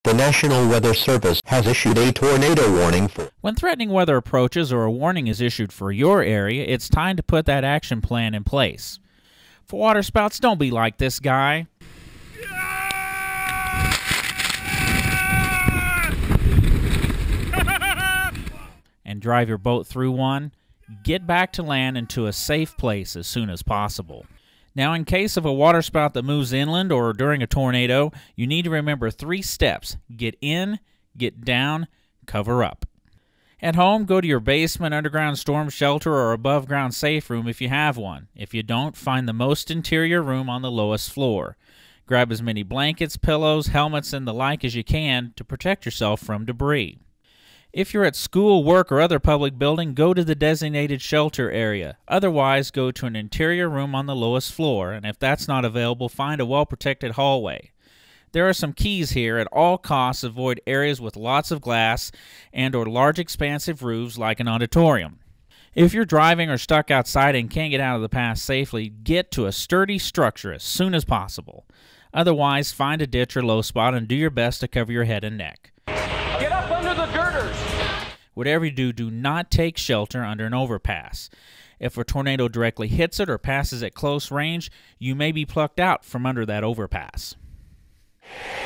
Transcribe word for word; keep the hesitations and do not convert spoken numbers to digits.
The National Weather Service has issued a tornado warning for... When threatening weather approaches or a warning is issued for your area, it's time to put that action plan in place. For waterspouts, don't be like this guy. And drive your boat through one. Get back to land and to a safe place as soon as possible. Now, in case of a waterspout that moves inland or during a tornado, you need to remember three steps. Get in, get down, cover up. At home, go to your basement, underground storm shelter, or above-ground safe room if you have one. If you don't, find the most interior room on the lowest floor. Grab as many blankets, pillows, helmets, and the like as you can to protect yourself from debris. If you're at school, work, or other public building, go to the designated shelter area. Otherwise, go to an interior room on the lowest floor, and if that's not available, find a well-protected hallway. There are some keys here. At all costs, avoid areas with lots of glass and or large expansive roofs like an auditorium. If you're driving or stuck outside and can't get out of the path safely, get to a sturdy structure as soon as possible. Otherwise, find a ditch or low spot and do your best to cover your head and neck. Get up under the girders! Whatever you do, do not take shelter under an overpass. If a tornado directly hits it or passes at close range, you may be plucked out from under that overpass.